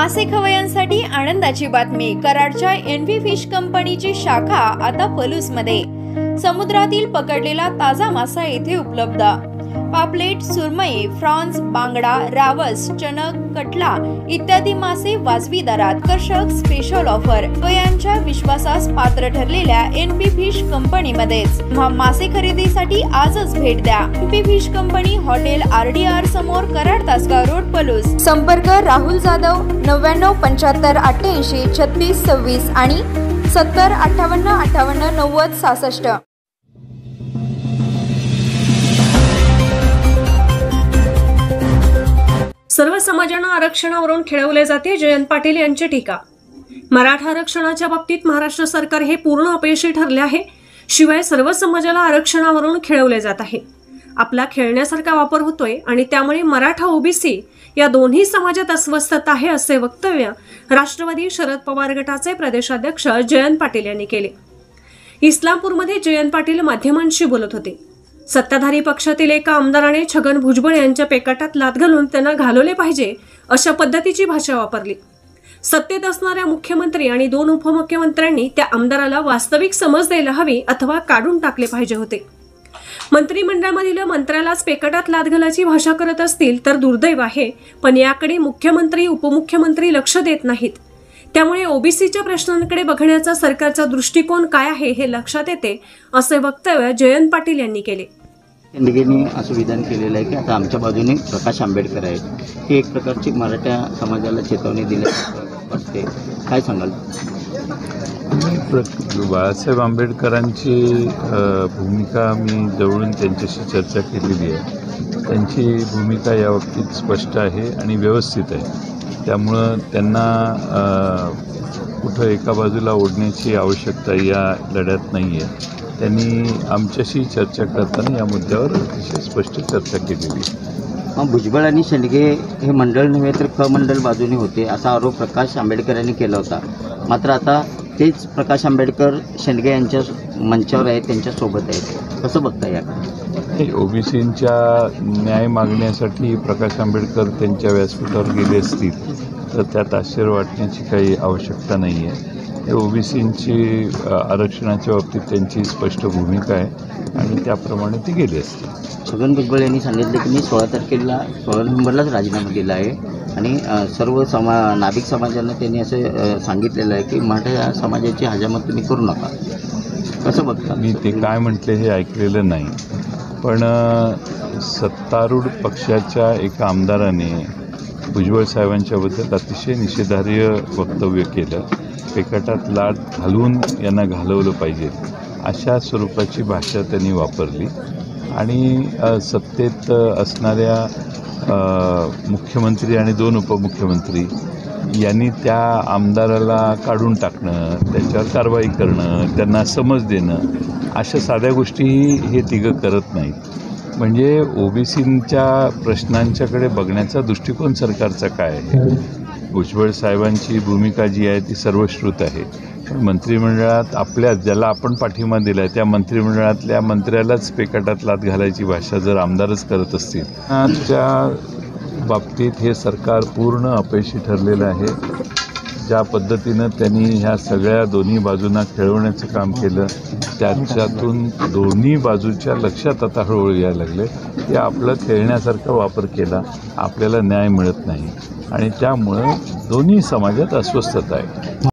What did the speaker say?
मासे खवय्यांसाठी आनंदाची बातमी। कराडच्या एनव्ही फिश कंपनीची शाखा आता पलूसमध्ये। समुद्रातील पकडलेला ताजा मासा येथे उपलब्ध। पापलेट, सुरमई, फ्रॉन्स, बांगडा, रावस, चणक, कटला इत्यादी मासे वाजवी दरात। आकर्षक स्पेशल ऑफर खवय्यांच्या विश्वासास पात्र ठरलेल्या एनव्ही फिश कंपनीमध्येच मासे खरेदीसाठी आजच भेट द्या। NV fish company, hotel RDR समोर, कराड तासगाव रोड, पलूस। संपर्क राहुल जाधव 99 75 88 36 26 आणि 70 58 58 90 66। सर्व समाजांना आरक्षणावरून खेळवले जाते, जयंत पाटील यांची टीका। मराठा आरक्षणाच्या बाबतीत महाराष्ट्र सरकार हे पूर्ण अपयशी ठरले आहे। शिवाय सर्व समाजाला आरक्षणावरून खेळवले जात आहे। आपला खेळण्यासारखा वापर होतोय आणि त्यामुळे मराठा OBC या दोन्ही समाजात अस्वस्थता आहे, असे वक्तव्य राष्ट्रवादी शरद पवार गटाचे प्रदेशाध्यक्ष जयंत पाटील यांनी केले। इस्लामपूरमध्ये जयंत पाटील माध्यमांशी बोलत होते। सत्ताधारी पक्षातील एका आमदाराने छगन भुजबळ यांच्या पेकाटात लाथ घालून त्यांना घालवले पाहिजे अशा पद्धतीची भाषा वापरली। सत्तेत असणाऱ्या मुख्यमंत्री आणि 2 उपमुख्यमंत्र्यांनी त्या आमदाराला वास्तविक समज द्यायला हवी अथवा काढून टाकले पाहिजे होते। मंत्रिमंडळामधील मंत्र्यालाच पेकाटात लाथ घालायची भाषा करत असतील तर दुर्दैव आहे, पण याकडे मुख्यमंत्री उपमुख्यमंत्री लक्ष देत नाहीत। त्यामुळे OBCच्या प्रश्नांकडे बघण्याचा सरकारचा दृष्टिकोन काय आहे हे लक्षात येते, असे वक्तव्य जयंत पाटील यांनी केले। शेंडगेंनी असं विधान केलेलं आहे की आता आमच्या बाजूने प्रकाश आंबेडकर आहेत, ही एक प्रकारची मराठा समाजाला चेतावणी दिल्यासारखं वाटते, काय सांगाल? बाळासाहेब आंबेडकरांची भूमिका मी जवळून त्यांच्याशी चर्चा केलेली आहे। त्यांची भूमिका या बाबतीत स्पष्ट आहे आणि व्यवस्थित आहे। त्यामुळं त्यांना कुठं एका बाजूला ओढण्याची आवश्यकता या लढ्यात नाही आहे। त्यांनी आमच्याशी चर्चा करताना या मुद्द्यावर अतिशय स्पष्ट चर्चा केलेली आहे। भुजबळ आणि शेंडगे हे मंडळ नव्हे तर खमंडळ बाजूने होते असा आरोप प्रकाश आंबेडकर यांनी केला होता। मात्र आता तेच प्रकाश आंबेडकर शेंडगे यांच्या मंचावर आहेत, त्यांच्यासोबत आहेत, कसं बघता याकडे? OBCंच्या न्याय मागण्यासाठी प्रकाश आंबेडकर त्यांच्या व्यासपीठावर गेले असतील तर त्यात आश्चर्य वाटण्याची काही आवश्यकता नाही आहे। OBCंची आरक्षणाच्या बाबतीत त्यांची स्पष्ट भूमिका आहे आणि त्याप्रमाणे ती गेली असतील। छगन भुजबळ यांनी सांगितलं की मी 16 नोव्हेंबरलाच राजीनामा दिला आहे आणि सर्व नाभिक समाजाला त्यांनी असं सांगितलेलं आहे की मराठा समाजाची हजामत तुम्ही करू नका, कसं बघता? मी ते काय म्हटले हे ऐकलेलं नाही, पण सत्तारूढ पक्षाच्या एका आमदाराने भुजबळ साहेबांच्याबद्दल अतिशय निषेधार्ह वक्तव्य केलं। पेकाटात लाथ घालून यांना घालवलं पाहिजे अशा स्वरूपाची भाषा त्यांनी वापरली आणि सत्तेत असणाऱ्या मुख्यमंत्री आणि 2 उपमुख्यमंत्री यांनी त्या आमदाराला काढून टाकणं, त्याच्यावर कारवाई करणं, त्यांना समज देणं अशा साध्या गोष्टी हे तिघं करत नाहीत। म्हणजे OBCंच्या प्रश्नांच्याकडे बघण्याचा दृष्टिकोन सरकारचा काय आहे? भुजबळ साहेबांची भूमिका जी आहे ती सर्वश्रुत आहे, पण मंत्रिमंडळात आपल्या ज्याला आपण पाठिंबा दिला आहे त्या मंत्रिमंडळातल्या मंत्र्यालाच पेकाटात लाथ घालायची भाषा जर आमदारच करत असतील, त्या बाबतीत हे सरकार पूर्ण अपयशी ठरलेलं आहे। ज्या पद्धतीनं त्यांनी ह्या सगळ्या दोन्ही बाजूंना खेळवण्याचं काम केलं त्याच्यातून दोन्ही बाजूच्या लक्षात आता हळूहळू यायला लागले की आपलं खेळण्यासारखा वापर केला, आपल्याला न्याय मिळत नाही आणि त्यामुळं दोन्ही समाजात अस्वस्थता आहे।